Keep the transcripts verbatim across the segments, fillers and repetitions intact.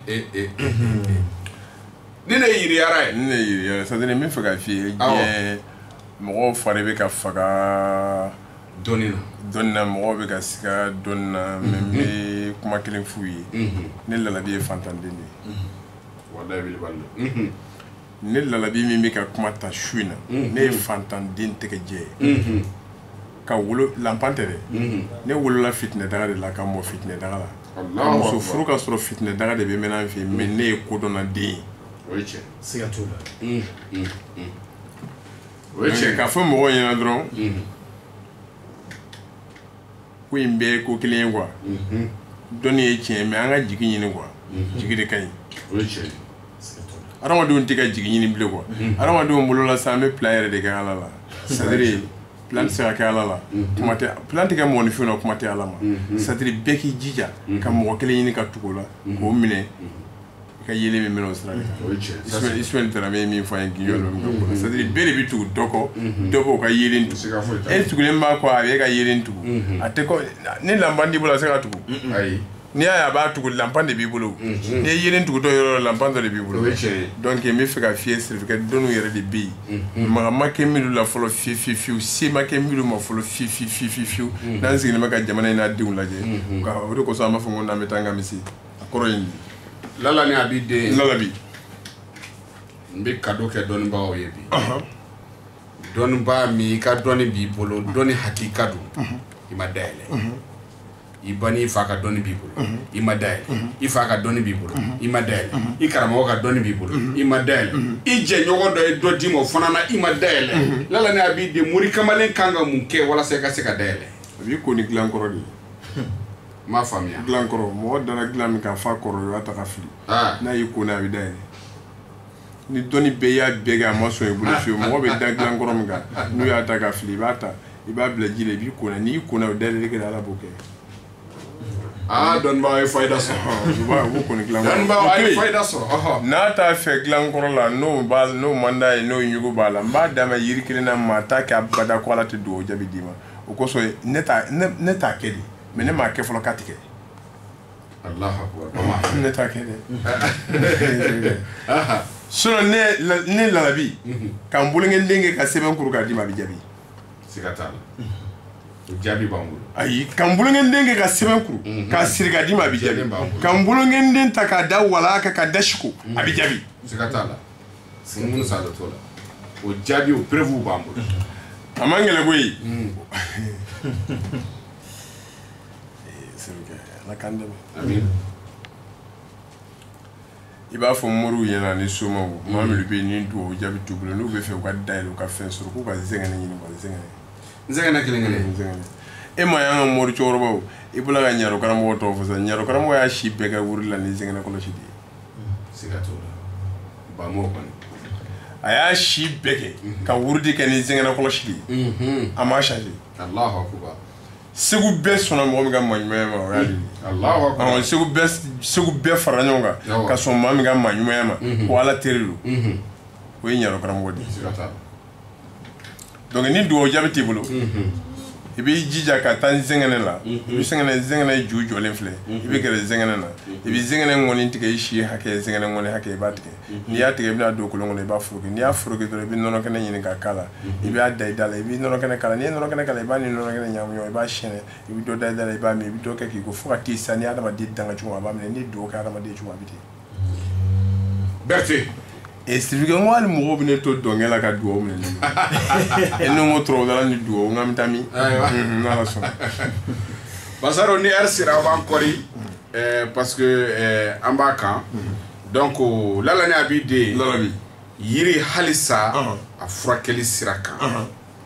eh eh ni ne yiri ara ni ne yiri ara ça ne min fɛ ka fi ye mɔgɔw fari bɛ ka faga dɔnni na dɔnni na mɔgɔw bɛ ka siga dɔnni na mais n bɛ kuma kelen f'u ye ne Lalabi ye fantanden de ye wallahi bil bal ne Lalabi min bɛ ka kuma ta su in na ne ye fantanden tɛgɛjɛ ye ka wolo lampan tɛ dɛ ne wolola fitinɛ daga de la ka mɔ fitinɛ daga la ka muso furu ka sɔrɔ fitinɛ daga de bɛ mɛn an fɛ yen mais ne ye kodɔnna den ye o ye tiɲɛ siga t'o la o ye tiɲɛ k'a fɔ mɔgɔw ɲɛna dɔrɔn ko in bɛɛ ye ko kelen ye quoi dɔnni ye tiɲɛ mais an ka jigi ɲini quoi jigi de ka ɲi o ye tiɲɛ adamadenw tɛ ka jigi ɲini bilen quoi adamadenw bolo la sa an bɛ plan yɛrɛ de kɛ ala la c'est à dire plan tɛ se ka kɛ ala la kuma tɛ plan tɛ kɛ mɔgɔninfin na kuma tɛ ala ma c'est à dire bɛɛ k'i jija ka mɔgɔ kelen ɲini ka tugu o la k'o minɛ ka yelen min minɛ o sira de kan Ismaël Darame ye min fɔ an ye Guignon lo min ka ko c'est à dire bɛɛ de bɛ tugu dɔ kɔ dɔ b'o ka yelen tugu e tugulen b'a kɔ a bɛ ka yelen tugu a tɛ kɔ ni lanpan t'i bolo a tɛ se ka tugu ayi n'i y'a ye a b'a tugu lanpan de b'i bolo n'i ye yelen tugu dɔ yɔrɔ la lanpan dɔ de b'i bolo donc n bɛ fɛ ka fiyɛ sirifikɛ dɔnniw yɛrɛ de bɛ yen maga ma kɛ minnu la fɔlɔ fiyewu fiyewu fiyewu se ma kɛ minnu ma fɔlɔ fiyewu fiyewu fiyewu fiyewu n'an sigilen bɛ ka jamana in n'a denw lajɛ o de kosɔn an b'a fɔ ko n'an bɛ taa an ka misi a kɔrɔ ye nin Lala ni abi den Lalabi n bɛ cadeau kɛ dɔnnibagaw ye bi dɔnnibaa min i ka dɔnni b'i bolo dɔnni hakika don i ma dayɛlɛ i ba n'i fa ka dɔnni b'i bolo i ma dayɛlɛ i fa ka dɔnni b'i bolo i ma dayɛlɛ i karamɔgɔ ka dɔnni b'i bolo i ma dayɛlɛ i jɛɲɔgɔn dɔ ye dɔ d'i ma o fana na i ma dayɛlɛ Lala ni abi den mori kamalen kan ka mun kɛ walasa i ka se ka dayɛlɛ a b'i ko ni dilan kɔrɔ de ye m'a faamuya dilan kɔrɔ mɔgɔ dara dilan min k'a fa kɔrɔ o y'a ta ka fili n'a y'i ko n'a bɛ dayɛlɛ ni dɔnni bɛɛ y'a bɛɛ kɛ a ma sɔn i bolo fiyewu mɔgɔ bɛ da dilan kɔrɔ min kan n'u y'a ta ka fili i b'a ta i b'a bila ji la i b'i ko na n'i ko na o dayɛlɛli kɛ ala b'o kɛ aa dɔnnibaga ye fayida sɔrɔ u b'o ko ni dilan kɔrɔ dɔnnibaga ye fayida sɔrɔ n'a t'a fɛ dilan kɔrɔ la n'o b'a n'o man d'a ye n'o ɲugu b'a la n b'a d'a ma yiri kelen na maa t'a kɛ abada ko ala tɛ dugawu jaabi d'i ma o kosɔn ne t'a ne t'a kɛ de mais ne m'a kɛ fɔlɔ k'a tigɛ Allahu akbar ne t'a kɛ dɛ sinon ne ne Lalabi ka n bolonkɛden kɛ ka sɛbɛn kuru k'a d'i ma a bɛ jaabi siga t'a la o jaabi b'an bolo ayi ka n bolonkɛden kɛ ka sɛbɛn kuru k'a siri k'a d'i ma a bɛ jaabi ka n bolonkɛden ta k'a da wala kan ka da siko a bɛ jaabi siga t'a la mun sa dɔ t'o la o jaabi o preuve b'an bolo a man gɛlɛn koyi ala k'an dɛmɛ amin i b'a fɔ moriw ɲɛna ni somaw maa minnu bɛ yen ni dugawu jaabi t'u bolo n'u bɛ fɛ u ka dayɛlɛ u ka fɛn sɔrɔ k'u ka zɛngɛnɛ ɲini quoi zɛngɛnɛ zɛngɛnɛ kelen kelen zɛngɛnɛ e ma y'an ka mori cɛkɔrɔbaw i bɔra ka ɲaro karamɔgɔ tɔw fɔ sa ɲaro karamɔgɔ y'a si bɛɛ kɛ wuri la ni zɛngɛnɛ kɔlɔsi de ye siga t'o la ba m'o kɔni a y'a si bɛɛ kɛ ka wurudi kɛ ni zɛngɛnɛ kɔlɔsi de ye a m'a changer Allahu akbar segu bɛɛ sɔnna mɔgɔ min ka maɲumanya ma o y'a de Allahu akbar segu bɛɛ segu bɛɛ fara ɲɔgɔn kan ka sɔn maa min ka maɲumanya ma ko ala teri don o ye ɲaro karamɔgɔ de ye siga t'a la donc ni dugawu jaabi t'i bolo i b'i jija ka taa zɛngɛnɛ la i bɛ zɛngɛnɛ zɛngɛnɛ ju jɔlen filɛ i bɛ gɛrɛ zɛngɛnɛ na i bɛ zɛngɛnɛ ŋɔni tigɛ i si hakɛ zɛngɛnɛ ŋɔni hakɛ i b'a tigɛ n'i y'a tigɛ i bɛna don kolon kɔnɔ i b'a foroki n'i y'a foroki dɔrɔn i bɛ nɔnɔ kɛnɛ ɲini k'a k'a la i b'a da i da la i bɛ nɔnɔ kɛnɛ k'a la n'i ye nɔnɔ kɛnɛ k'a la i b'a ni nɔnɔ kɛnɛ ɲagami ɲɔgɔn i b'a siyɛnɛ i bɛ dɔ da i da la i b'a min i bɛ dɔ kɛ k'i ko fo ka t'i sa ni adamaden danga cogo a b'a minɛ n'i dugawu kɛ adamaden cogo a bɛ ten Berthe et c'est que moi le mɔgɔw bɛ ne to dɔnkɛ la ka dugawu minɛ e ni n ko tɔrɔdala ni dugawu n ka bɛ taa min n'ala sɔnna Basaro ni heure sera b'an kɔri parce que an b'a kan donc Lala ni Abi den Lalabi yiri halisa a furakɛli sira kan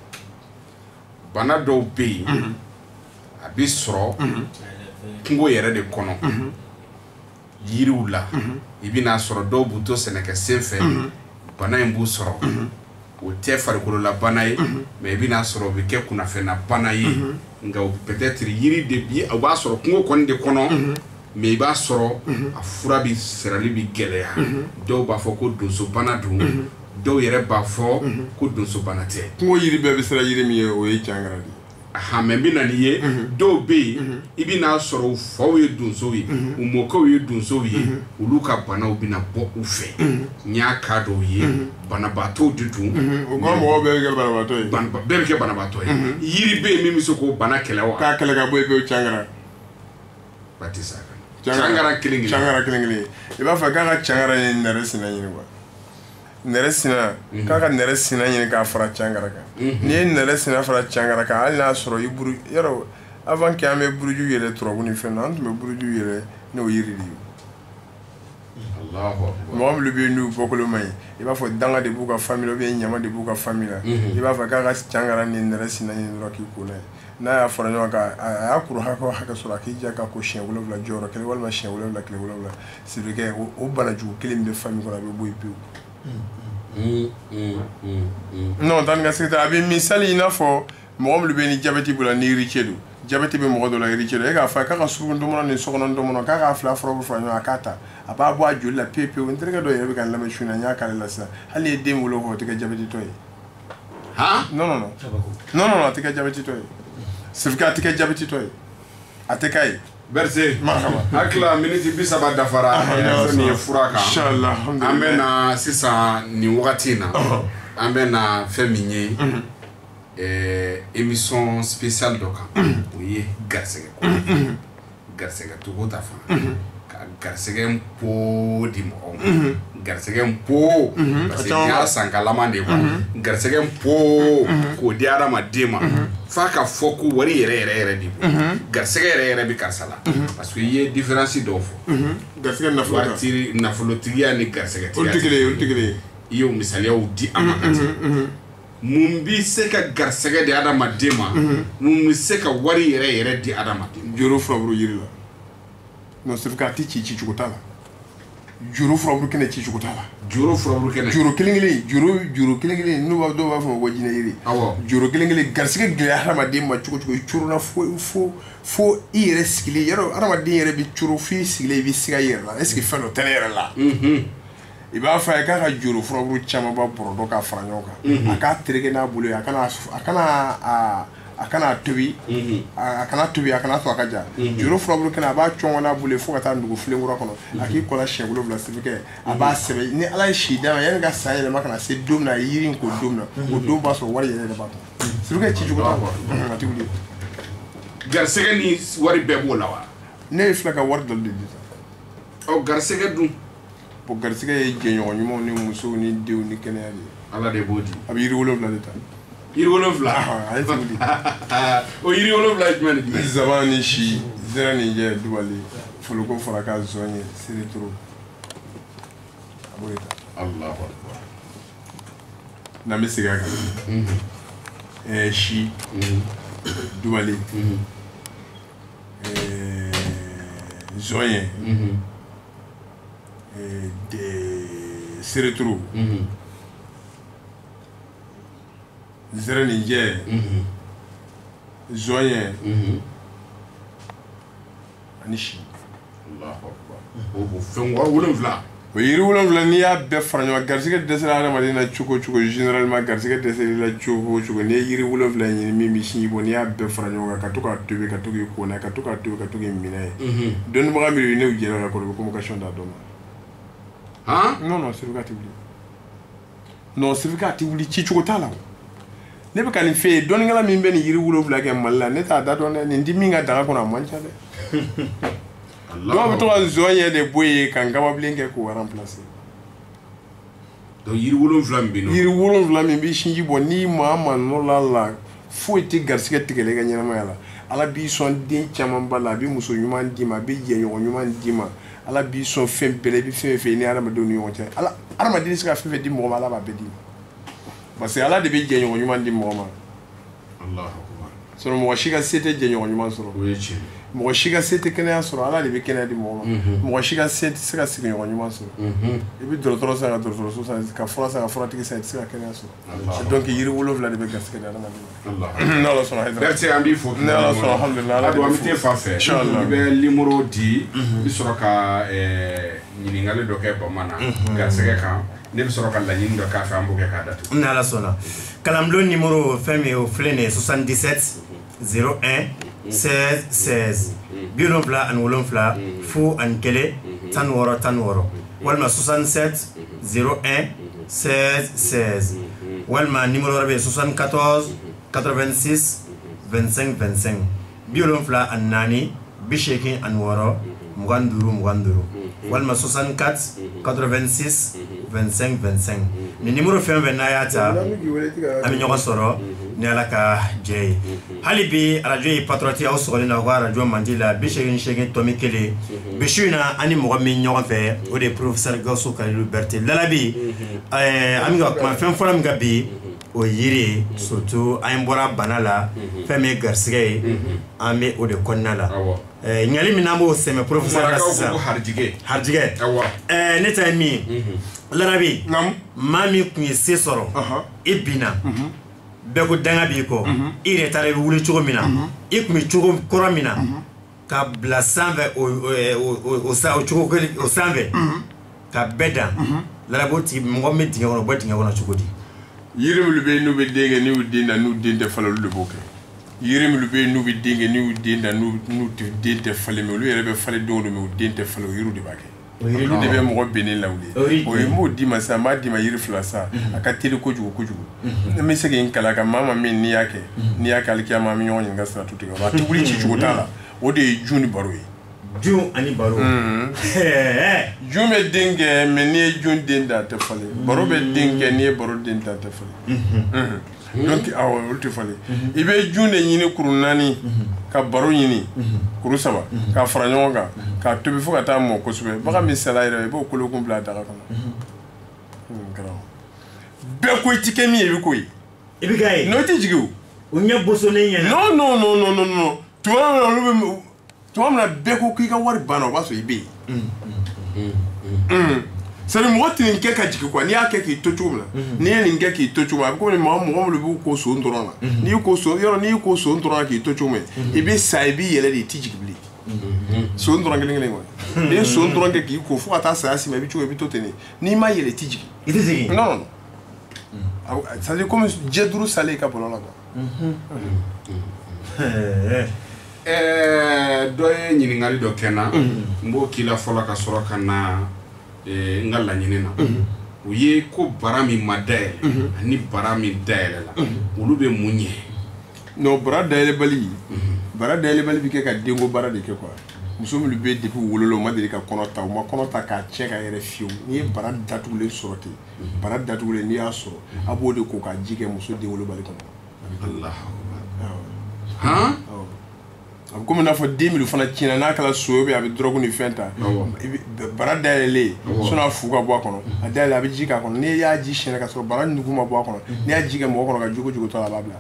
bana dɔw bɛ yen a bɛ sɔrɔ kungo yɛrɛ de kɔnɔ yiriw la i bɛna sɔrɔ dɔw b'u to sɛnɛkɛ sen fɛ bana in b'u sɔrɔ o tɛ farikolola bana ye mais i bɛna sɔrɔ o bɛ kɛ kunnafɛnna bana ye nka peut-être yiri de bi o b'a sɔrɔ kungo kɔni de kɔnɔ mais i b'a sɔrɔ a fura bi sirali bi gɛlɛya dɔw b'a fɔ ko donso bana don dɔw yɛrɛ b'a fɔ ko donso bana tɛ kungo yiri bɛɛ bɛ sira yiri min ye o ye cangara de aha me bi na ni ye do be ibi na soro fo we dunso yi umoko we dunso yi uluka bana obi na bo ufe nya ka do yi bana bato dudu o mo be ke bana bato yi ban be ke bana bato yi yiri be mi mi so ko bana kele wa ka kele ka boy be changara batisa changara kilingi changara kilingi e ba fa ka ka changara ni nare sina ni wa nere sina kaka nere sina ɲini k'a fara cangara kan ni ye nere sina fara cangara kan hali n'a sɔrɔ i buru yɔrɔ avant que an bɛ buruju yɛrɛ turabu ni fɛn na an tun bɛ buruju yɛrɛ n'o yiri de ye mɔgɔ minnu bɛ yen n'u bɔkolo ma ɲi i b'a fɔ danga de b'u ka famille la ubiyɛn ɲama de b'u ka famille la i b'a fɔ k'a ka cangara ni nere sina ɲini dɔrɔn k'i ko n'a ye n'a y'a fara ɲɔgɔn kan a y'a kuru hakɛ o hakɛ sɔrɔ a k'i ja k'a ko siɲɛ wolonwula jɔyɔrɔ kelen walima siɲɛ wolonwula tile wolonwula c'est vrai que o banajugu kelen bɛ famille kɔnɔ a bɛ bɔ yen pewu. Non, tan ka sekta abi misali ina fo mo lu be ni diabète bula ni riche do diabète be mo do la riche do e ga fa ka ka su ndo mo ni so kono ndo mo ka ka fla fro bu fa nya akata aba bo aju la pepe o ndrega do yebe kan la me shuna nya kala la sa hali dem wo ko te ka diabète toy ha non non non non non non te ka diabète toy sifka te ka diabète toy atekai berse marhaba akla minute bi saba dafara ni furaka inshallah amena sisa ni wakati na amena feminye eh émission spéciale doka oui garsege ko garsege to ko tafa garsege mpo di mo garsege mpo parce que ya sankala mande ko garsege mpo ko di ara madema fa ka foku wari yere yere yere di garsege yere yere bi karsala parce que y a différence do fo garsege na folo tiri na folo tiya ni garsege tiya ultigre ultigre iyo misali ya udi amakati mumbi seka garsege di ara madema mumbi seka wari yere yere di ara madema joro frabru yirila no sifka ti ci ci chukutala juru frabru kene ci chukutala juru frabru kene juru kilingili juru juru kilingili nu ba do ba fo wajina yiri awo juru kilingili garsige gele harama de ma chuko chuko churu na fo fo fo ire skili yero harama de yere bi churu fi skili bi siga yere la est-ce que fait le télé la mhm iba fa ka ka juru frabru chama ba bordo ka franyo ka aka trege na bulu akana akana a akana tobi akana tobi akana so akaja juro frobru kana ba chongo na bule fo kata ndugo file ngura kono aki kola shengolo bla sifike aba sebe ni ala shida ma yanga sayele makana se dum na yirin ko dum na ko dum ba so wari yele ba to sifike ci jugo ta atibuli garsege ni wari bebo lawa ne flaka war dal de o garsege dum po garsege ye genyo nyumo ni muso ni dew ni kene ali ala de bodi abi yiri wolo bla de ta yiri wolofla o yiri wolofla jumɛn ni zamani shi zera ni je duwali fuluko faraka zonye siri turu aburita Allahu akbar na misiga ka eh shi duwali eh zonye eh de siri turu zera ni je zonye anishi Allahu akbar o bo fen wa wolofla o yiri wolofla ni ya be faranya garsige desera ala madina chuko chuko généralement garsige desera la chuko chuko ni yiri wolofla ni mi mi shi bo ni ya be faranya ka to ka tobe ka to ko na ka to ka to ka to mina don mo gamiri ne ujera la ko communication da doma ha non non c'est vrai non c'est vrai que tu ci chuko tala ne be kan fe don ngala min ben yiri wolofla ke malla ne ta da don ne ndi mi nga daga ko na mancha de Allah do to zoye de boye kan gaba blinke ko remplacer do yiri wolofla mbino yiri wolofla min bi shinji bo ni mama no la la fo ti garsike tigele ga nyama yala ala bi son den chama bala bi muso nyuma ndima bi je nyuma ndima ala bi son fem bele bi fem fe ni ara ma do ni wonte ala ara ma di ska fe di mo ala ba be di parce que ala de bi je nyuma ndi mo ma Allah akbar so mo shiga sete je nyuma so o yechi mo shiga sete kene so ala de bi kene di mo ma mo shiga sete ska sig nyuma so mhm e bi do tro sa do tro so sa ka fora sa fora tiki sa ska kene so donc yiri wolofla de be gaske da na Allah non la so hayda merci ambi fo non la so alhamdulillah ala do amite fa fe inshallah be limoro di bi soroka eh nyiningale do ke bamana gaske kan ne bi soroka la nyindo ka fa ambuke ka datu na la sona kalamlo numéro femme au flene soixante-dix-sept zéro un seize seize bi wolonfila ani wolonfila fu ani kelen tan ni wɔɔrɔ tan ni wɔɔrɔ walima soixante-sept zéro un seize seize walima numéro wɛrɛ bɛ yen soixante-quatorze quatre-vingt-six vingt-cinq vingt-cinq bi wolonfila ani naani bi seegin ani wɔɔrɔ mugan ni duuru mugan ni duuru walima soixante-quatre quatre-vingt-six vingt-cinq vingt-cinq ni numéro fɛn fɛn n'a y'a ta an bɛ ɲɔgɔn sɔrɔ ni ala ka jɛ ye hali bi arajo ye patrɔti aw sɔgɔlen na aw ka arajo mandi la bi seegin seegin tɔmi kelen bi su in na an ni mɔgɔ min ɲɔgɔn fɛ o de ye professeur Gawusu Kalilu Berete Lalabi an bɛ ka kuma fɛn fɔlɔ min kan bi o yiri ye surtout an bɔra bana la fɛn min ye garisigɛ ye an bɛ o de kɔnɔna la ɲali min n'an b'o sɛmɛ professeur la sisan harijigɛ harijigɛ ne ta ye min ye Lalabi maa min tun ye se sɔrɔ i binna bɛɛ ko danga b'i kɔ i yɛrɛ taara i bɛ wuli cogo min na i tun bɛ cogo kɔrɔ min na ka bila sanfɛ o cogo o sanfɛ ka bɛɛ dan Lalabi o tigi mɔgɔ min bɛ dingɛ kɔnɔ o bɛ dingɛ kɔnɔ cogo di yiri minnu bɛ yen n'u bɛ den kɛ n'u den da n'u den tɛ falen olu de b'o kɛ yiri minnu bɛ yen n'u bɛ den kɛ n'u den da n'u den tɛ falen mɛ olu yɛrɛ bɛ falen don o don mɛ u den tɛ falen o yiriw de b'a kɛ olu de bɛ mɔgɔ bennen lawuli o ye n b'o d'i ma sisan n b'a d'i ma yiri fila sa a ka teli kojugu kojugu n bɛ se k'i kala ka maa ma min n'i y'a kɛ n'i y'a kɛ alikiyama an bɛ ɲɔgɔn ɲininka sira tu tigɛ o a tɛ wuli ci cogo t'a la o de ye jun ni baro ye jun ani baro jun bɛ den kɛ mɛ n'i ye jun den da a tɛ falen baro bɛ den kɛ n'i ye baro den da a tɛ falen donc awɔ olu tɛ falen i bɛ jun de ɲini kuru naani ka baro ɲini kuru saba k'a fara ɲɔgɔn kan k'a tobi fo ka taa mɔ kosɛbɛ bagan min sala yɛrɛ i b'o kolokun bila a daga kɔnɔ bɛɛ ko i ti kɛ min ye i bɛ k'o ye i bɛ k'a ye n'o tɛ jigin o o ɲɛ bosonnen ɲɛna non non non non non non tuma min na olu bɛ tuma min na bɛɛ ko k'i ka wari banna o b'a sɔrɔ i bɛ yen c'est à dire mɔgɔ tɛ nin kɛ ka jigin quoi n'i y'a kɛ k'i to cogo min na n'i ye nin kɛ k'i to cogo min na a bɛ komi mɔgɔ mɔgɔ minnu b'u ko so dɔrɔn na n'i ko so yɔrɔ n'i ko so dɔrɔn na k'i to cogo min i bɛ sa i b'i yɛlɛ de i tɛ jigin bilen so dɔrɔn kelen kelen quoi n'i ye so dɔrɔn kɛ k'i ko fo ka taa saya si ma i bɛ cogo i bɛ to ten de n'i ma yɛlɛ i tɛ jigin i tɛ jigin non non non c'est à dire comme diɲɛ duuru salen i ka bɔlɔ la quoi ɛɛ dɔ ye ɲininkali dɔ kɛ n na n b'o k'i la fɔlɔ ka sɔrɔ ka na n ka laɲini na u ye ko bara min ma dayɛlɛ ani bara min dayɛlɛ la olu bɛ mun ɲɛ non bara dayɛlɛbali bara dayɛlɛbali bɛ kɛ ka denko baara de kɛ quoi muso minnu bɛ depuis wolola u ma deli ka kɔnɔ ta u ma kɔnɔ ta k'a cɛ ka yɛrɛ fiyewu n'i ye bara datugulen sɔrɔ ten bara datugulen n'i y'a sɔrɔ a b'o de ko ka ji kɛ muso denwolobali kɔnɔ han a bɛ komi n'a fɔ den minnu fana tiɲɛna n'a kɛra so ye a bɛ dɔrɔgu ni fɛn ta bara dayɛlɛlen sɔnni a fu ka bɔ a kɔnɔ a dayɛlɛ a bɛ ji k'a kɔnɔ n'i y'a ji siyɛnɛ ka sɔrɔ bara nugu ma bɔ a kɔnɔ n'i y'a ji kɛ mɔgɔ kɔnɔ ka jogo jogo to a la a b'a bila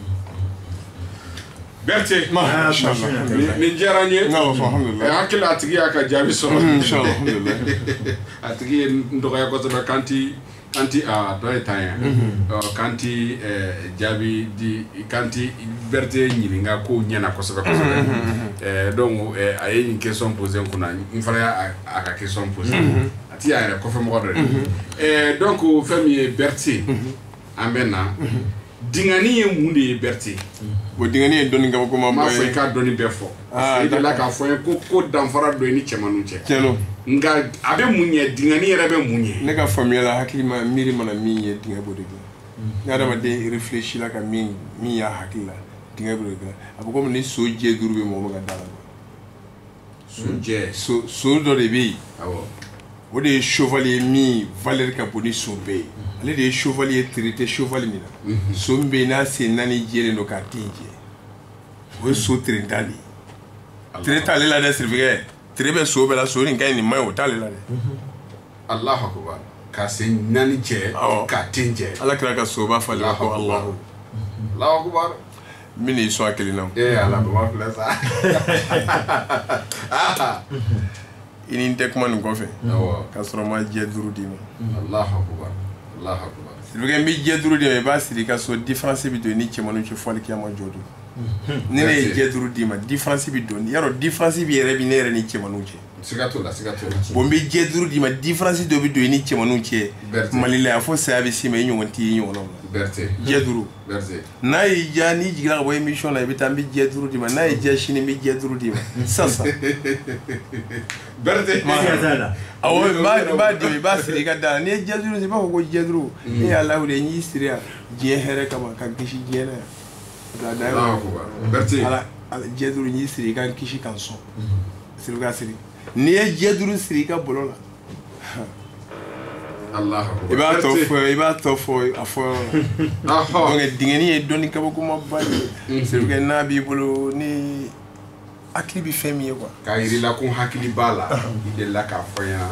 Berete nin diyara n ye hakili a tigi y'a ka jaabi sɔrɔ a tigi ye n dɔgɔya kosɛbɛ kan ti kan ti a dɔ ye tan ye kan ti jaabi di kan ti Berete ɲininka kow ɲɛna kosɛbɛ kosɛbɛ donc a ye nin question posé n kunna n fana y'a ka question posé a ti y'a yɛrɛ kɔfɛmɔgɔ dɔ ye donc fɛn min ye Berete an bɛ na dingani ye mun de ye Berete o dingani ye dɔnni kabakoma m'a fɔ i k'a dɔnni bɛɛ fɔ parce que i delila k'a fɔ n ye ko ko danfara dɔ ye ni cɛmanninw cɛ tiɲɛ nka a bɛ mun ɲɛ dingani yɛrɛ bɛ mun ɲɛ ne ka faamuya la hakili ma miiri mana min ye dingɛ b'o de kɛ ni adamaden réfléchit la ka min min y'a hakili la dingɛ b'o de kɛ a bɛ komi ni so jɛ duuru bɛ mɔgɔ min ka da la so jɛ so so dɔ de bɛ yen o de ye chevalier min valeur ka bon ni so bɛɛ ye ale de ye chevalier traité chevalier min na so min bɛ yen n'a sen naani jɛlen don k'a den jɛ o ye so traitant de ye tere t'ale la dɛ sirifikɛ tere bɛ so bɛɛ la so nin ka ɲi nin maɲi o t'ale la dɛ Allahu akbar k'a sen naani jɛ k'a den jɛ ala kira ka soba falen ko Allahu Allahu akbar min y'i sɔn a kelen na ee ala baba filɛ sa i ni n tɛ kuma nin kɔfɛ k'a sɔrɔ n ma jɛ duuru d'i ma Allahu akbar Allahu akbar sirifikɛ n bɛ jɛ duuru d'i ma i b'a siri i ka so différence bɛ don i ni cɛmanninw cɛ fo alikiyama jɔ don ni ne ye jɛ duuru d'i ma différence bɛ don yarɔ différence bɛ yɛrɛ bi ne yɛrɛ ni cɛmanninw cɛ sigato la sigato bon be jeduru di ma différence do bi do ni cemanu ci malila fo sabi si me ñon ti ñon non berté jeduru berté na yi jani jigra bo émission la bitam bi jeduru di ma na yi jashini mi jeduru di ma sasa berté awo ma ma di ba siri ga da ni jeduru si ba ko jeduru ni Allah de ni siria je here kama kan kishi je na da da berté ala ala jeduru ni siri kan kishi kan so siri ga siri ni ye jeduru siri ka bolo la Allah iba to fo iba to fo afo ah donc dingeni e doni ka ko ma ba siri ga na bi bolo ni akili bi femi quoi ka yiri la kun hakili bala ide la ka fo yana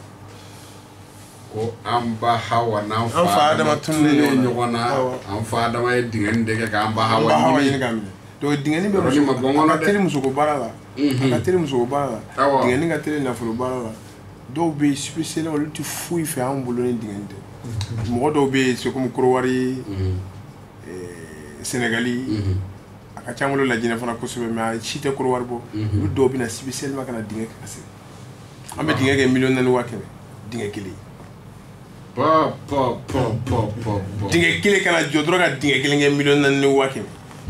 ko amba hawa na fa fa adama tunne nyogona am fa adama e dingeni de ka amba hawa ni gambe do dingeni be ma tele musuko barala ka tele musuko barala dingeni ka tele na fulu barala do be spécial o lutu fui fe am bolo ni dingeni de mo do be se comme krowari euh sénégali aka chamulo la jina fana ko sobe ma chite krowar bo lu do bi na spécial ma kana dingeni ka se ambe dingeni million na wa kebe dingeni kili pa pa pa pa pa dingeni kili kana jodro ka dingeni kili million na wa kebe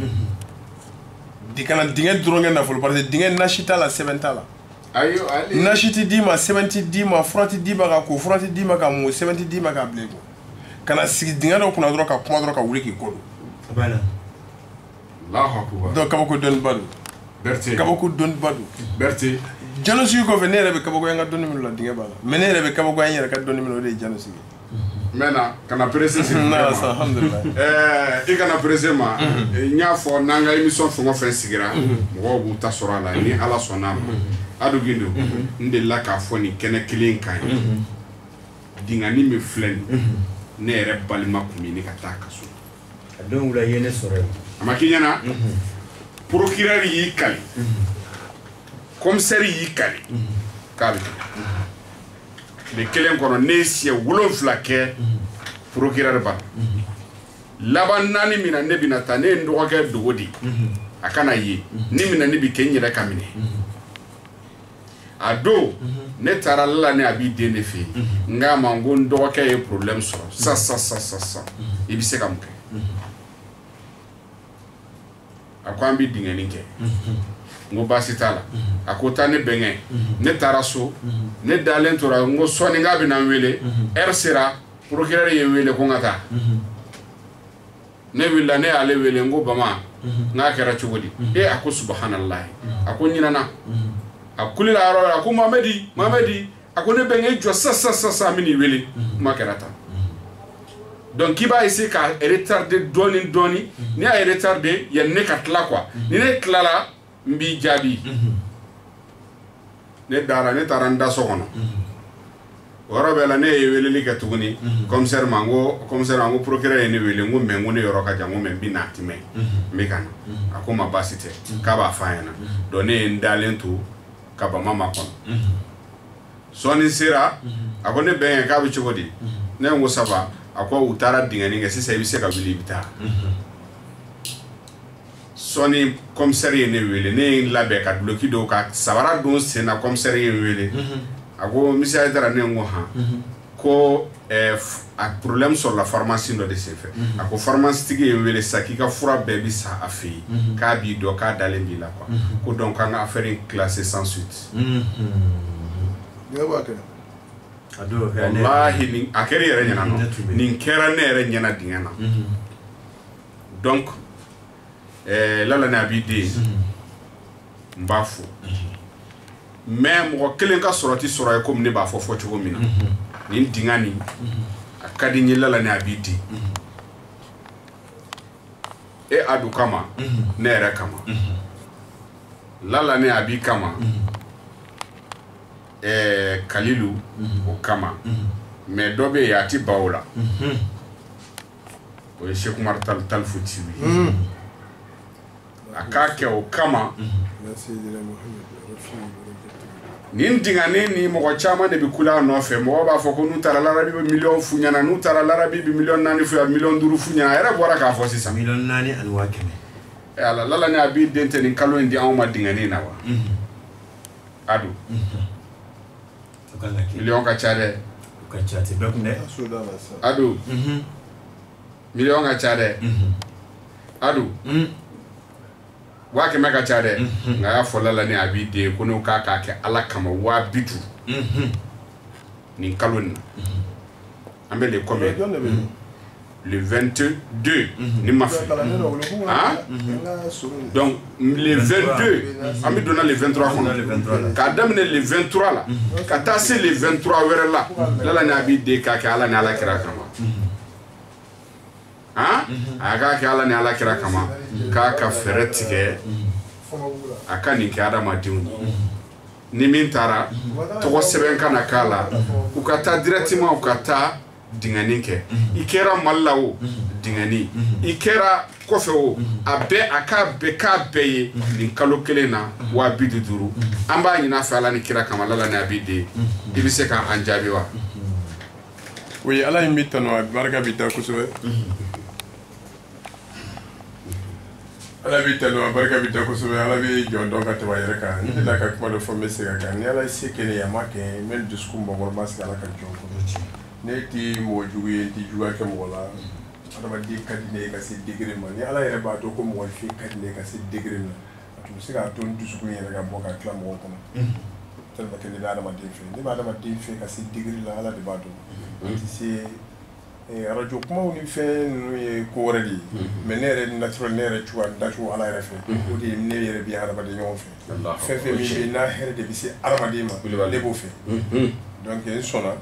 di kana dingeni dronga na fulu parce que dingeni na chita la seventy la ayo ali nashiti dima seventy dima frati dima ka ko frati dima ka mo seventy dima ka blego kana sigi dinga do kuna dro ka kuma dro ka wuli ki kodo bala Allahu akbar do kaba ko don badu berté kaba ko don badu berté jano su ko venere be kaba ko nga don mi la dinga bala menere be kaba ko nyere ka don mi lo de jano su mena kana presse c'est na alhamdulillah eh e kana presse ma nya fo nanga émission fo ngo fen sigira mo bu ta sora la ni ala sona adu gindo ndela ka fo ni kene kilin kan dingani me flen ne re balima kumi ni kata kaso don wula yene sore amakinyana procureur yi kali commissaire yi kali kali de kelen kono nesie wulon flake procureur ba laban nani mina ne binata ne ndo ga dogodi akana yi ni mina ne bi kenyira kamine ado ne taralla ne abi de ne fi nga mango ndo ka e problème so sa sa sa sa sa e bi se kamke akwambi dingeni ke ngo basitala akota ne benge ne taraso ne dalen tora ngo soni ngabi na wele ersira procureur ye wele ko ngata ne willa ne ale wele ngo bama nga kera chugodi e ako subhanallah ako nyinana akuli la ro ako mamedi mamedi ako ne benge jo sa sa sa sa mini wele ma kerata donc qui va essayer ka retarder doni doni ni a retarder ya ne katla quoi ni ne klala mbi jabi ne dara ne taranda sokono wara bela ne yewele liga tuguni commissaire mango commissaire mango procureur ne wele ngo mengo ne yoro ka jango men binati me mekana akoma basite kaba fayana doni ndalentu kaba mama kono soni sira akone ben ka bi chogodi ne ngo saba akwa utara dingani nga sisa ibise ka wili bita soni commissaire ne wele ne labe ka bloki do ka sabara don sena commissaire wele ako misia dara ne ngo ha ko eh a problème sur la pharmacie do de se fait ako pharmaceutique wele saki ka fura bebi sa afi ka bi do ka dalembi la quoi ko donc nga affaire classée sans suite ya ba ka ado wallahi ni akere yere nyana no ni kera ne yere nyana dingana donc eh lala na bidi mbafu même ko kelen ka soroti soro ko mne ba fofo chugo mina ni dingani akadi ni lala na bidi e adu kama ne yere kama lala ne abi kama eh Kalilu o kama mais dobe yati bawla o Cheikh Umar tal tal futi akake o kama nin dingane ni mo chama de bikula no fe mo ba foko nu tara larabi million funyana nu tara larabi million nani fu million duru funyana era bora ka fo sisa million nani an wakene e ala lala ne abi dente ni kalo ndi awma dingane na wa adu million ka ca dɛ ka ca tɛ bɛɛ kun dɛ adu million ka ca dɛ adu waa kɛmɛ ka ca dɛ nka a y'a fɔ la ni a b'i den ko n'o k'a k'a kɛ ala kama waa bi duuru nin kalo nin na an bɛ le combien le vingt-deux ni ma fili hein donc le vingt-deux an bɛ donna le vingt-trois kɔnɔ k'a daminɛ le vingt-trois la ka taa se le vingt-trois wɛrɛ la lala ni a b'i den k'a kɛ ala ni ala kira kama hein a k'a kɛ ala ni ala kira kama k'a ka fɛɛrɛ tigɛ a ka nin kɛ adamadenw ye ni min taara tɔgɔ sɛbɛn ka na k'a la u ka taa directement u ka taa dingani kɛ i kɛra Mali la o dingani i kɛra kɔfɛ o a bɛɛ a k'a bɛɛ k'a bɛɛ ye nin kalo kelen na waa bi duuru an b'a ɲin'a fɛ ala ni kira kama lala ni a b'i den i bɛ se k'an jaabi wa oui ala in bɛ tanu a barika bɛ taa kosɛbɛ ala bɛ tanu a barika bɛ taa kosɛbɛ ala bɛ jɔn dɔn ka tɛmɛ a yɛrɛ kan ne delila ka kuma dɔ fɔ n bɛ segin a kan ni ala ye se kɛ ne ye a ma kɛ n bɛ dusukun bɔ kɔrɔ n b'a sigi ala ka jɔn kɔrɔ ne ti mɔgɔ jugu ye n ti juguya kɛ mɔgɔ la adamaden ka di ne ye ka se degré ma ni ala yɛrɛ b'a dɔn ko mɔgɔnifin ka di ne ye ka se degré ma a tun bɛ se k'a to n dusukun yɛrɛ ka bɔ ka tila mɔgɔw kɔnɔ tellement que ne bɛ adamaden fɛ ne bɛ adamaden fɛ ka se degré la ala de b'a dɔn n ti se arajo kumaw ni fɛn ninnu ye ko wɛrɛ de ye mais ne yɛrɛ naturel ne yɛrɛ cogoya n dacogo ala yɛrɛ fɛ o de ye ne yɛrɛ bɛ adamaden ɲɔgɔn fɛ fɛn fɛn min bɛ yen n'a hɛrɛ de bɛ se adamaden ma ne b'o fɛ donc n sɔnna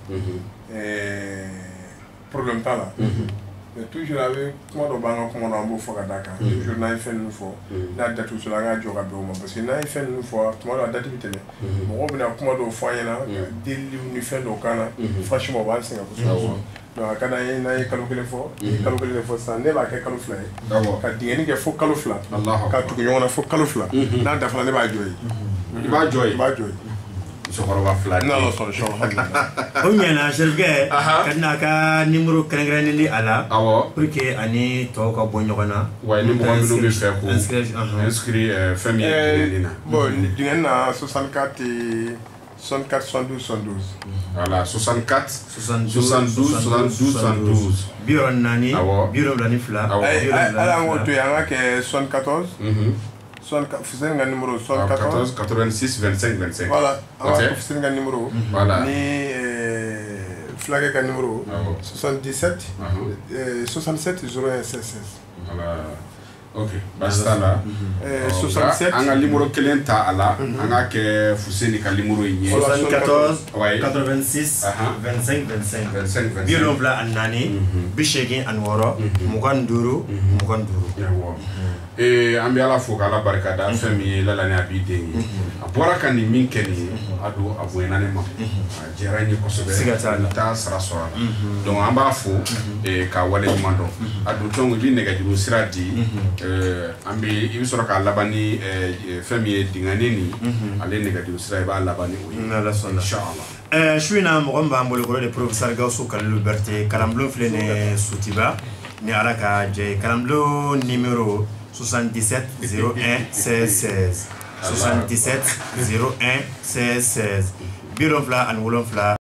problème t'a la mais toujours a bɛ kuma dɔ b'an ka kuma na an b'o fɔ ka d'a kan toujours n'an ye fɛn ninnu fɔ n'a date sɔrɔ an k'a jɔ ka bɛn o ma parce que n'an ye fɛn ninnu fɔ tuma dɔ a date bɛ tɛmɛ mɔgɔw bɛna kuma dɔw fɔ an ɲɛna ka deliliw ni fɛn dɔw k'an na franchement o b'an sɛgɛn kosɛbɛ donc a ka d'an ye n'an ye kalo kelen fɔ kalo kelen de fɔ sisan ne b'a kɛ kalo fila ye ka dingɛni kɛ fo kalo fila ka tugu ɲɔgɔn na fo kalo fila n'a dafara ne b'a jɔ ye i b'a jɔ ye i b'a jɔ ye musokɔrɔba fila n'ala sɔn sɔn o ɲɛna Serifukɛ ka n'a ka numéro kɛrɛnkɛrɛnnen di a la pour que ani tɔw ka bɔ ɲɔgɔn na wa ni mɔgɔ minnu bɛ fɛ ko inscrit fɛn min ye dingɛni na bon dingɛni na soixante-quatre soixante-quatre soixante-douze soixante-douze voilà soixante-quatre soixante-douze soixante-douze soixante-douze bi wɔɔrɔ ni naani bi wolonwula ni fila ala an k'o to yen an ka kɛ soixante-quatorze Fuseni ka numéro soixante-quatorze quatre-vingt-six vingt-cinq vingt-cinq voilà an ka Fuseni ka numéro voilà ni Fulakɛ ka numéro soixante-dix-sept soixante-sept zéro un seize seize voilà ok basi t'a la soixante-sept an ka numéro kelen ta a la an ka kɛ Fuseni ka numéro in ye soixante-quatorze quatre-vingt-six vingt-cinq vingt-cinq bi wolonwula ani naani bi seegin ani wɔɔrɔ mugan ni duuru mugan ni duuru ee an bɛ ala fo k'ala barika da fɛn min ye lala ni a b'i den ye a bɔra ka nin min kɛ nin ye a don a bonyana ne ma a diyara n ye kosɛbɛ n t'a sara sɔrɔ a la donc an b'a fo k'a wale ɲuman dɔn a don tɔn i bɛ nɛgɛjuru sira di an bɛ i bɛ sɔrɔ k'a laban ni fɛn min ye dingɛni nin ale nɛgɛjuru sira i b'a laban ni o ye inchallah su in na mɔgɔ min b'an bolo kɔrɔ de professeur Gawusu Kalilu Berete kalanbulon filɛ nin ye Sotiba ni ala ka jɛ ye kalanbulon numéro soixante-dix-sept zéro un seize seize soixante-dix-sept zéro un seize seize bi wolonwula ani wolonwula